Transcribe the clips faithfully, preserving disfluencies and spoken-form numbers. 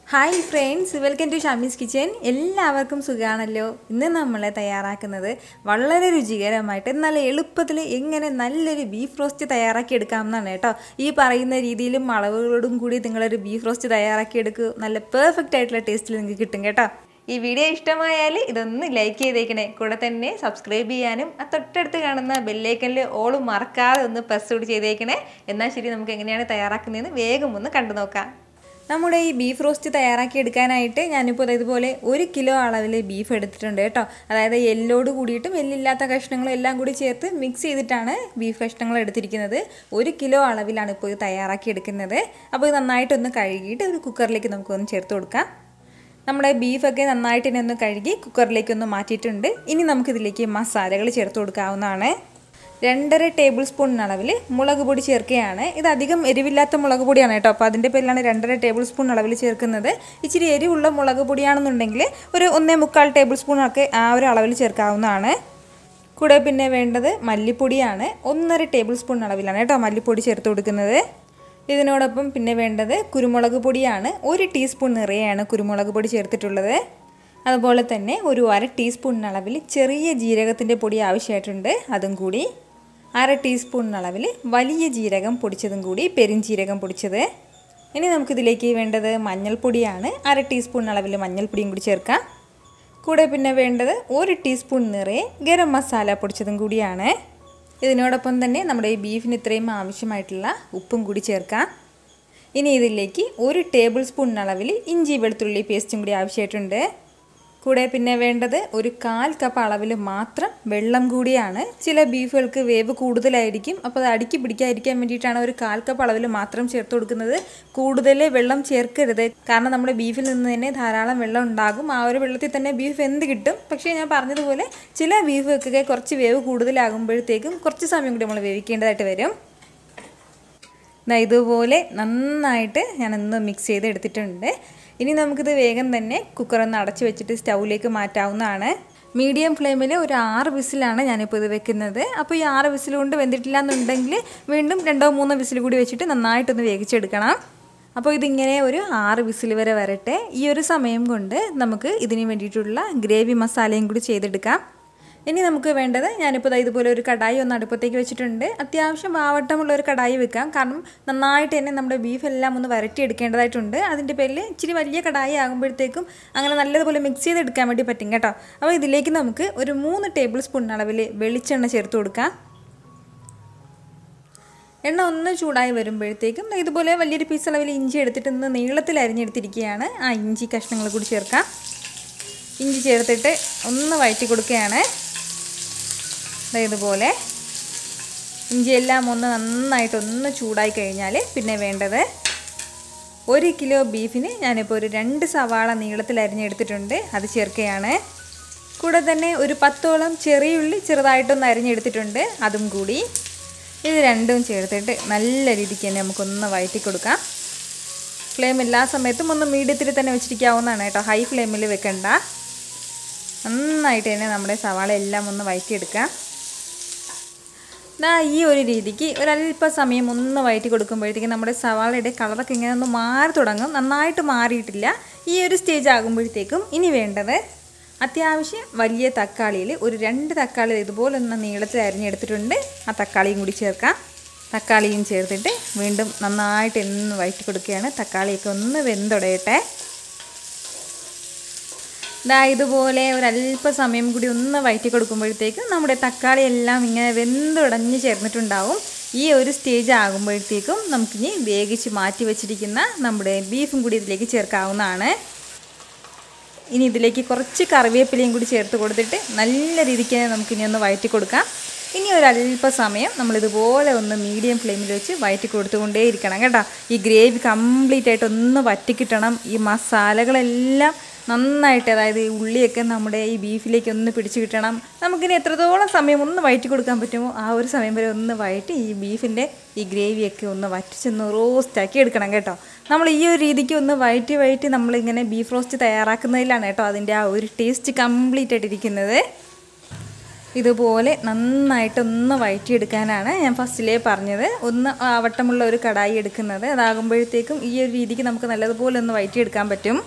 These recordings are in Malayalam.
Hi friends, welcome to Shamees kitchen. എല്ലാവർക്കും സുഖമാണല്ലോ. ഇന്ന് നമ്മൾ തയ്യാറാക്കുന്നത് വളരെ രുചികരമായിട്ട് നല്ല എളുപ്പത്തിൽ എങ്ങനെ നല്ലൊരു ബീഫ് റോസ്റ്റ് തയ്യാറാക്കി എടുക്കാമെന്നാണ് കേട്ടോ. ഈ പറയുന്ന രീതിയിലും അളവുകളോടും കൂടി നിങ്ങളൊരു ബീഫ് റോസ്റ്റ് തയ്യാറാക്കി എടുക്കുക, നല്ല പെർഫെക്റ്റ് ആയിട്ടുള്ള ടേസ്റ്റിൽ നിങ്ങൾക്ക് കിട്ടും കേട്ടോ. ഈ വീഡിയോ ഇഷ്ടമായാൽ ഇതൊന്ന് ലൈക്ക് ചെയ്തേക്കണേ. കൂടെ തന്നെ സബ്സ്ക്രൈബ് ചെയ്യാനും ആ തൊട്ടടുത്ത് കാണുന്ന ബെല്ലൈക്കനിൽ ഓളും മറക്കാതെ ഒന്ന് പ്രസ് കൂടി ചെയ്തേക്കണേ. എന്നാൽ ശരി, നമുക്ക് എങ്ങനെയാണ് തയ്യാറാക്കുന്നതെന്ന് വേഗം ഒന്ന് കണ്ടു നോക്കാം. നമ്മുടെ ഈ ബീഫ് റോസ്റ്റ് തയ്യാറാക്കി എടുക്കാനായിട്ട് ഞാനിപ്പോൾ ഇതുപോലെ ഒരു കിലോ അളവിൽ ബീഫ് എടുത്തിട്ടുണ്ട് കേട്ടോ. അതായത് എല്ലോട് കൂടിയിട്ടും എല്ലില്ലാത്ത കഷ്ണങ്ങളും എല്ലാം കൂടി ചേർത്ത് മിക്സ് ചെയ്തിട്ടാണ് ബീഫ് കഷ്ണങ്ങൾ എടുത്തിരിക്കുന്നത്. ഒരു കിലോ അളവിലാണ് ഇപ്പോൾ ഇത് തയ്യാറാക്കി എടുക്കുന്നത്. അപ്പോൾ ഇത് നന്നായിട്ടൊന്ന് കഴുകിയിട്ട് ഒരു കുക്കറിലേക്ക് നമുക്കൊന്ന് ചേർത്ത് കൊടുക്കാം. നമ്മുടെ ബീഫൊക്കെ നന്നായിട്ട് തന്നെ ഒന്ന് കഴുകി കുക്കറിലേക്കൊന്ന് മാറ്റിയിട്ടുണ്ട്. ഇനി നമുക്കിതിലേക്ക് മസാലകൾ ചേർത്ത് കൊടുക്കാവുന്നതാണ്. രണ്ടര ടേബിൾ സ്പൂൺ അളവിൽ മുളക് പൊടി ചേർക്കുകയാണ്. ഇത് അധികം എരിവില്ലാത്ത മുളക് പൊടിയാണ് കേട്ടോ. അപ്പോൾ അതിൻ്റെ പേരിലാണ് രണ്ടര ടേബിൾ സ്പൂൺ അളവിൽ ചേർക്കുന്നത്. ഇച്ചിരി എരിവുള്ള മുളക് പൊടിയാണെന്നുണ്ടെങ്കിൽ ഒരു ഒന്നേ മുക്കാൽ ടേബിൾ സ്പൂൺ ഒക്കെ ആ ഒരു അളവിൽ ചേർക്കാവുന്നതാണ്. കൂടെ പിന്നെ വേണ്ടത് മല്ലിപ്പൊടിയാണ്. ഒന്നര ടേബിൾ സ്പൂൺ അളവിലാണ് കേട്ടോ മല്ലിപ്പൊടി ചേർത്ത് കൊടുക്കുന്നത്. ഇതിനോടൊപ്പം പിന്നെ വേണ്ടത് കുരുമുളക് പൊടിയാണ്. ഒരു ടീസ്പൂൺ നിറയെയാണ് കുരുമുളക് പൊടി ചേർത്തിട്ടുള്ളത്. അതുപോലെ തന്നെ ഒരു അര ടീസ്പൂൺ അളവിൽ ചെറിയ ജീരകത്തിൻ്റെ പൊടി ആവശ്യമായിട്ടുണ്ട്, അതും കൂടി. അര ടീസ്പൂൺ അളവിൽ വലിയ ജീരകം പൊടിച്ചതും കൂടി, പെരുംജീരകം പൊടിച്ചത്. ഇനി നമുക്കിതിലേക്ക് വേണ്ടത് മഞ്ഞൾപ്പൊടിയാണ്. അര ടീസ്പൂൺ അളവിൽ മഞ്ഞൾപ്പൊടിയും കൂടി ചേർക്കാം. കൂടെ പിന്നെ വേണ്ടത് ഒരു ടീസ്പൂൺ നിറയെ ഗരം മസാല പൊടിച്ചതും കൂടിയാണ്. ഇതിനോടൊപ്പം തന്നെ നമ്മുടെ ഈ ബീഫിന് ഇത്രയും ആവശ്യമായിട്ടുള്ള ഉപ്പും കൂടി ചേർക്കാം. ഇനി ഇതിലേക്ക് ഒരു ടേബിൾ സ്പൂൺ അളവിൽ ഇഞ്ചി വെളുത്തുള്ളി പേസ്റ്റും കൂടി ആവശ്യമായിട്ടുണ്ട്. കൂടെ പിന്നെ വേണ്ടത് ഒരു കാൽ കപ്പ് അളവിൽ മാത്രം വെള്ളം കൂടിയാണ്. ചില ബീഫുകൾക്ക് വേവ് കൂടുതലായിരിക്കും, അപ്പോൾ അത് അടുക്കി പിടിക്കാതിരിക്കാൻ വേണ്ടിയിട്ടാണ് ഒരു കാൽ കപ്പ് അളവിൽ മാത്രം ചേർത്ത് കൊടുക്കുന്നത്. കൂടുതൽ വെള്ളം ചേർക്കരുത്, കാരണം നമ്മുടെ ബീഫിൽ നിന്ന് തന്നെ ധാരാളം വെള്ളം ഉണ്ടാകും. ആ ഒരു വെള്ളത്തിൽ തന്നെ ബീഫ് വെന്ത് കിട്ടും. പക്ഷേ ഞാൻ പറഞ്ഞതുപോലെ ചില ബീഫുകൾക്കൊക്കെ കുറച്ച് വേവ് കൂടുതലാകുമ്പോഴത്തേക്കും കുറച്ച് സമയം കൂടി നമ്മൾ വേവിക്കേണ്ടതായിട്ട് വരും. ഇതുപോലെ നന്നായിട്ട് ഞാനൊന്ന് മിക്സ് ചെയ്ത് എടുത്തിട്ടുണ്ട്. ഇനി നമുക്കിത് വേഗം തന്നെ കുക്കറൊന്ന് അടച്ചു വെച്ചിട്ട് സ്റ്റൗവിലേക്ക് മാറ്റാവുന്നതാണ്. മീഡിയം ഫ്ലെയിമിൽ ഒരു ആറ് വിസിലാണ് ഞാനിപ്പോൾ ഇത് വെക്കുന്നത്. അപ്പോൾ ഈ ആറ് വിസിൽ കൊണ്ട് വെന്തിട്ടില്ല എന്നുണ്ടെങ്കിൽ വീണ്ടും രണ്ടോ മൂന്നോ വിസിൽ കൂടി വെച്ചിട്ട് നന്നായിട്ടൊന്ന് വേവിച്ചെടുക്കണം. അപ്പോൾ ഇതിങ്ങനെ ഒരു ആറ് വിസിൽ വരെ വരട്ടെ. ഈ ഒരു സമയം കൊണ്ട് നമുക്ക് ഇതിന് വേണ്ടിയിട്ടുള്ള ഗ്രേവി മസാലയും കൂടി ചെയ്തെടുക്കാം. ഇനി നമുക്ക് വേണ്ടത്, ഞാനിപ്പോൾ ഇതുപോലെ ഒരു കടായി ഒന്ന് അടുപ്പത്തേക്ക് വെച്ചിട്ടുണ്ട്. അത്യാവശ്യം ആവട്ടമുള്ള ഒരു കടായി വെക്കാം, കാരണം നന്നായിട്ട് തന്നെ നമ്മുടെ ബീഫ് എല്ലാം ഒന്ന് വരട്ടിയെടുക്കേണ്ടതായിട്ടുണ്ട്. അതിൻ്റെ പേരിൽ ഇച്ചിരി വലിയ കടായി ആകുമ്പോഴത്തേക്കും അങ്ങനെ നല്ലതുപോലെ മിക്സ് ചെയ്തെടുക്കാൻ വേണ്ടി പറ്റും കേട്ടോ. അപ്പോൾ ഇതിലേക്ക് നമുക്ക് ഒരു മൂന്ന് ടേബിൾ സ്പൂൺ അളവിൽ വെളിച്ചെണ്ണ ചേർത്ത് കൊടുക്കാം. എണ്ണ ഒന്ന് ചൂടായി വരുമ്പോഴത്തേക്കും ഇതുപോലെ വലിയൊരു പീസ് അളവിൽ ഇഞ്ചി എടുത്തിട്ട് ഒന്ന് നീളത്തിൽ അരിഞ്ഞെടുത്തിരിക്കുകയാണ്. ആ ഇഞ്ചി കഷ്ണങ്ങൾ കൂടി ചേർക്കാം. ഇഞ്ചി ചേർത്തിട്ട് ഒന്ന് വഴറ്റി കൊടുക്കുകയാണ്. ഇതുപോലെ ഇഞ്ചിയെല്ലാം ഒന്ന് നന്നായിട്ടൊന്ന് ചൂടായി കഴിഞ്ഞാൽ പിന്നെ വേണ്ടത്, ഒരു കിലോ ബീഫിന് ഞാനിപ്പോൾ ഒരു രണ്ട് സവാള നീളത്തിൽ അരിഞ്ഞെടുത്തിട്ടുണ്ട്, അത് ചേർക്കുകയാണ്. കൂടെ തന്നെ ഒരു പത്തോളം ചെറിയുള്ളി ചെറുതായിട്ടൊന്ന് അരിഞ്ഞെടുത്തിട്ടുണ്ട്, അതും കൂടി. ഇത് രണ്ടും ചേർത്തിട്ട് നല്ല രീതിക്ക് തന്നെ നമുക്കൊന്ന് വഴറ്റി കൊടുക്കാം. ഫ്ലെയിം എല്ലാ സമയത്തും ഒന്ന് മീഡിയത്തിൽ തന്നെ വെച്ചിരിക്കാവുന്നതാണ് കേട്ടോ, ഹൈ ഫ്ലെയിമിൽ വെക്കണ്ട. നന്നായിട്ട് തന്നെ നമ്മുടെ സവാള എല്ലാം ഒന്ന് വഴറ്റിയെടുക്കാം. ഈ ഒരു രീതിക്ക് ഒരല്പ സമയം ഒന്ന് വഴറ്റി കൊടുക്കുമ്പോഴത്തേക്കും നമ്മുടെ സവാളയുടെ കളറൊക്കെ ഇങ്ങനെ ഒന്ന് മാറി തുടങ്ങും. നന്നായിട്ട് മാറിയിട്ടില്ല. ഈ ഒരു സ്റ്റേജ് ആകുമ്പോഴത്തേക്കും ഇനി വേണ്ടത്, അത്യാവശ്യം വലിയ തക്കാളിയിൽ ഒരു രണ്ട് തക്കാളി ഇതുപോലെ ഒന്ന് നീളത്തിൽ അരിഞ്ഞെടുത്തിട്ടുണ്ട്, ആ തക്കാളിയും കൂടി ചേർക്കാം. തക്കാളിയും ചേർത്തിട്ട് വീണ്ടും നന്നായിട്ട് ഒന്ന് വഴറ്റി കൊടുക്കുകയാണ്. തക്കാളിയൊക്കെ ഒന്ന് വെന്തുടയട്ടെ. ഇതാ ഇതുപോലെ ഒരല്പ സമയം കൂടി ഒന്ന് വഴറ്റി കൊടുക്കുമ്പോഴത്തേക്കും നമ്മുടെ തക്കാളി എല്ലാം ഇങ്ങനെ വെന്തുടഞ്ഞ് ചേർന്നിട്ടുണ്ടാവും. ഈ ഒരു സ്റ്റേജ് ആകുമ്പോഴത്തേക്കും നമുക്കിനി വേവിച്ച് മാറ്റി വെച്ചിരിക്കുന്ന നമ്മുടെ ബീഫും കൂടി ഇതിലേക്ക് ചേർക്കാവുന്നതാണ്. ഇനി ഇതിലേക്ക് കുറച്ച് കറിവേപ്പിലയും കൂടി ചേർത്ത് കൊടുത്തിട്ട് നല്ല രീതിക്ക് നമുക്കിനി ഒന്ന് വഴറ്റി കൊടുക്കാം. ഇനി ഒരല്പ സമയം നമ്മളിതുപോലെ ഒന്ന് മീഡിയം ഫ്ലെയിമിൽ വെച്ച് വഴറ്റി കൊടുത്തുകൊണ്ടേ ഇരിക്കണം കേട്ടോ. ഈ ഗ്രേവി കംപ്ലീറ്റ് ആയിട്ട് ഒന്ന് വറ്റിക്കിട്ടണം. ഈ മസാലകളെല്ലാം നന്നായിട്ട്, അതായത് ഈ ഉള്ളിയൊക്കെ നമ്മുടെ ഈ ബീഫിലേക്ക് ഒന്ന് പിടിച്ച് കിട്ടണം. നമുക്കിനി എത്രത്തോളം സമയം ഒന്ന് വഴറ്റി കൊടുക്കാൻ പറ്റുമോ ആ ഒരു സമയം വരെ ഒന്ന് വഴറ്റി ഈ ബീഫിൻ്റെ ഈ ഗ്രേവിയൊക്കെ ഒന്ന് വറ്റിച്ചൊന്ന് റോസ്റ്റാക്കി എടുക്കണം കേട്ടോ. നമ്മൾ ഈ ഒരു രീതിക്ക് ഒന്ന് വഴറ്റി വഴറ്റി നമ്മളിങ്ങനെ ബീഫ് റോസ്റ്റ് തയ്യാറാക്കുന്നതിലാണ് കേട്ടോ അതിൻ്റെ ആ ഒരു ടേസ്റ്റ് കംപ്ലീറ്റ് ആയിട്ടിരിക്കുന്നത്. ഇതുപോലെ നന്നായിട്ടൊന്ന് വഴറ്റിയെടുക്കാനാണ് ഞാൻ ഫസ്റ്റിലേ പറഞ്ഞത്. ഒന്ന് വട്ടമുള്ള ഒരു കടായി എടുക്കുന്നത്. അതാകുമ്പോഴത്തേക്കും ഈ ഒരു രീതിക്ക് നമുക്ക് നല്ലതുപോലെ ഒന്ന് വഴറ്റിയെടുക്കാൻ പറ്റും.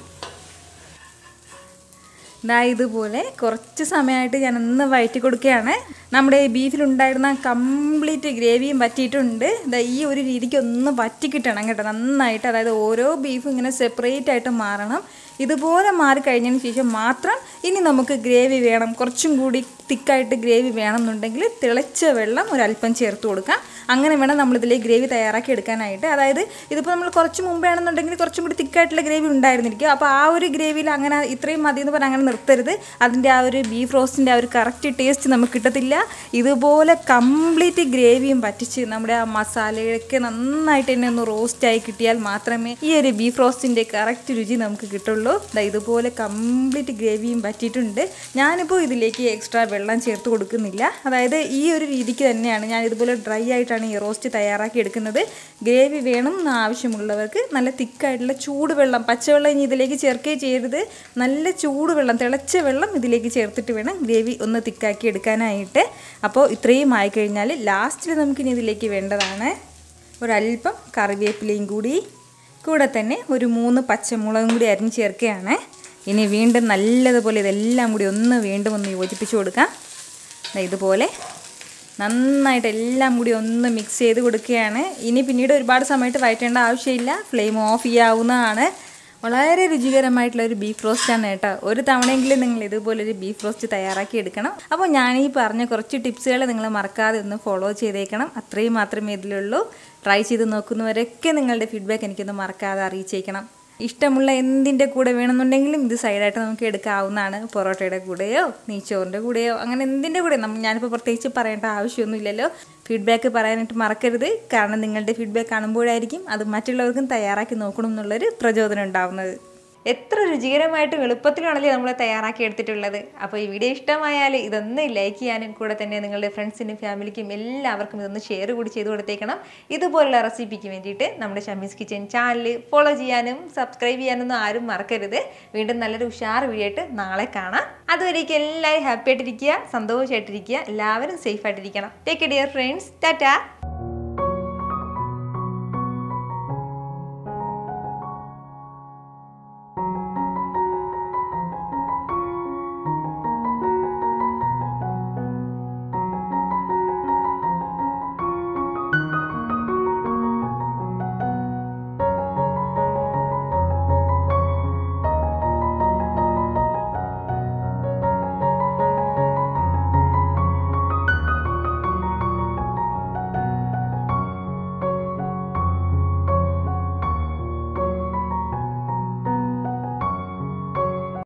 ഇതാ ഇതുപോലെ കുറച്ച് സമയമായിട്ട് ഞാൻ ഒന്ന് വഴറ്റി കൊടുക്കുകയാണ്. നമ്മുടെ ബീഫിലുണ്ടായിരുന്ന കംപ്ലീറ്റ് ഗ്രേവിയും വറ്റിയിട്ടുണ്ട്. ഇതാ ഈ ഒരു രീതിക്ക് ഒന്ന് വറ്റി കിട്ടണം കേട്ടോ നന്നായിട്ട്. അതായത് ഓരോ ബീഫും ഇങ്ങനെ സെപ്പറേറ്റ് ആയിട്ട് മാറണം. ഇതുപോലെ മാറിക്കഴിഞ്ഞതിന് ശേഷം മാത്രം ഇനി നമുക്ക് ഗ്രേവി വേണം, കുറച്ചും കൂടി തിക്കായിട്ട് ഗ്രേവി വേണമെന്നുണ്ടെങ്കിൽ തിളച്ച വെള്ളം ഒരല്പം ചേർത്ത് കൊടുക്കാം. അങ്ങനെ വേണം നമ്മളിതിലേക്ക് ഗ്രേവി തയ്യാറാക്കി എടുക്കാനായിട്ട്. അതായത് ഇതിപ്പോൾ നമ്മൾ കുറച്ച് മുമ്പാണെന്നുണ്ടെങ്കിൽ കുറച്ചും കൂടി തിക്കായിട്ടുള്ള ഗ്രേവി ഉണ്ടായിരുന്നിരിക്കും. അപ്പോൾ ആ ഒരു ഗ്രേവിയിൽ അങ്ങനെ ഇത്രയും മതി എന്ന് പറഞ്ഞാൽ അങ്ങനെ നിർത്തരുത്. അതിൻ്റെ ആ ഒരു ബീഫ് റോസ്റ്റിൻ്റെ ആ ഒരു കറക്റ്റ് ടേസ്റ്റ് നമുക്ക് കിട്ടത്തില്ല. ഇതുപോലെ കംപ്ലീറ്റ് ഗ്രേവിയും വറ്റിച്ച് നമ്മുടെ ആ മസാലയൊക്കെ നന്നായിട്ട് തന്നെ ഒന്ന് റോസ്റ്റായി കിട്ടിയാൽ മാത്രമേ ഈ ഒരു ബീഫ് റോസ്റ്റിൻ്റെ കറക്റ്റ് രുചി നമുക്ക് കിട്ടുള്ളൂ. ഇതുപോലെ കംപ്ലീറ്റ് ഗ്രേവിയും വറ്റിയിട്ടുണ്ട്. ഞാനിപ്പോൾ ഇതിലേക്ക് എക്സ്ട്രാ വെള്ളം ചേർത്ത് കൊടുക്കുന്നില്ല. അതായത് ഈ ഒരു രീതിക്ക് തന്നെയാണ് ഞാൻ ഇതുപോലെ ഡ്രൈ ആയിട്ടാണ് ഈ റോസ്റ്റ് തയ്യാറാക്കി എടുക്കുന്നത്. ഗ്രേവി വേണം എന്ന് ആവശ്യമുള്ളവർക്ക് നല്ല തിക്കായിട്ടുള്ള ചൂടുവെള്ളം, പച്ചവെള്ളം ഇനി ഇതിലേക്ക് ചേർക്കുകയും ചെയ്യരുത്. നല്ല ചൂടുവെള്ളം, തിളച്ച വെള്ളം ഇതിലേക്ക് ചേർത്തിട്ട് വേണം ഗ്രേവി ഒന്ന് തിക്കാക്കി എടുക്കാനായിട്ട്. അപ്പോൾ ഇത്രയും ആയിക്കഴിഞ്ഞാൽ ലാസ്റ്റിൽ നമുക്കിനി ഇതിലേക്ക് വേണ്ടതാണ് ഒരല്പം കറിവേപ്പിലയും കൂടി, കൂടെ തന്നെ ഒരു മൂന്ന് പച്ചമുളകും കൂടി അരിഞ്ഞ് ചേർക്കുകയാണ്. ഇനി വീണ്ടും നല്ലതുപോലെ ഇതെല്ലാം കൂടി ഒന്ന് വീണ്ടും ഒന്ന് യോജിപ്പിച്ച് കൊടുക്കാം. ഇതുപോലെ നന്നായിട്ട് എല്ലാം കൂടി ഒന്ന് മിക്സ് ചെയ്ത് കൊടുക്കുകയാണ്. ഇനി പിന്നീട് ഒരുപാട് സമയത്ത് വഴറ്റേണ്ട ആവശ്യമില്ല. ഫ്ലെയിം ഓഫ് ചെയ്യാവുന്നതാണ്. വളരെ രുചികരമായിട്ടുള്ള ഒരു ബീഫ് റോസ്റ്റാണ് കേട്ടോ. ഒരു തവണയെങ്കിലും നിങ്ങൾ ഇതുപോലൊരു ബീഫ് റോസ്റ്റ് തയ്യാറാക്കി എടുക്കണം. അപ്പോൾ ഞാൻ ഈ പറഞ്ഞ കുറച്ച് ടിപ്സുകൾ നിങ്ങൾ മറക്കാതെ ഒന്ന് ഫോളോ ചെയ്തേക്കണം. അത്രയും മാത്രമേ ഇതിലുള്ളൂ. ട്രൈ ചെയ്ത് നോക്കുന്നവരൊക്കെ നിങ്ങളുടെ ഫീഡ്ബാക്ക് എനിക്കൊന്ന് മറക്കാതെ അറിയിച്ചേക്കണം. ഇഷ്ടമുള്ള എന്തിൻ്റെ കൂടെ വേണമെന്നുണ്ടെങ്കിലും ഇത് സൈഡായിട്ട് നമുക്ക് എടുക്കാവുന്നതാണ്. പൊറോട്ടയുടെ കൂടെയോ നെയ്ച്ചോറിൻ്റെ കൂടെയോ അങ്ങനെ എന്തിൻ്റെ കൂടെ ഞാനിപ്പോൾ പ്രത്യേകിച്ച് പറയേണ്ട ആവശ്യമൊന്നുമില്ലല്ലോ. ഫീഡ്ബാക്ക് പറയാനായിട്ട് മറക്കരുത്. കാരണം നിങ്ങളുടെ ഫീഡ്ബാക്ക് കാണുമ്പോഴായിരിക്കും അത് മറ്റുള്ളവർക്കും തയ്യാറാക്കി നോക്കണം എന്നുള്ളൊരു പ്രചോദനം ഉണ്ടാവുന്നത്. എത്ര രുചികരമായിട്ടും എളുപ്പത്തിലാണല്ലേ നമ്മൾ തയ്യാറാക്കി എടുത്തിട്ടുള്ളത്. അപ്പോൾ ഈ വീഡിയോ ഇഷ്ടമായാൽ ഇതൊന്ന് ലൈക്ക് ചെയ്യാനും കൂടെ തന്നെ നിങ്ങളുടെ ഫ്രണ്ട്സിനും ഫാമിലിക്കും എല്ലാവർക്കും ഇതൊന്ന് ഷെയർ കൂടി ചെയ്ത് കൊടുത്തേക്കണം. ഇതുപോലുള്ള റെസിപ്പിക്ക് വേണ്ടിയിട്ട് നമ്മുടെ ഷമീസ് കിച്ചൻ ചാനൽ ഫോളോ ചെയ്യാനും സബ്സ്ക്രൈബ് ചെയ്യാനൊന്നും ആരും മറക്കരുത്. വീണ്ടും നല്ലൊരു ഉഷാർ വീഡിയോ ആയിട്ട് നാളെ കാണാം. അതുവരേക്കും എല്ലാവരും ഹാപ്പി ആയിട്ടിരിക്കുക, സന്തോഷമായിട്ടിരിക്കുക, എല്ലാവരും സേഫ് ആയിട്ടിരിക്കണം. Take care dear friends. Tata.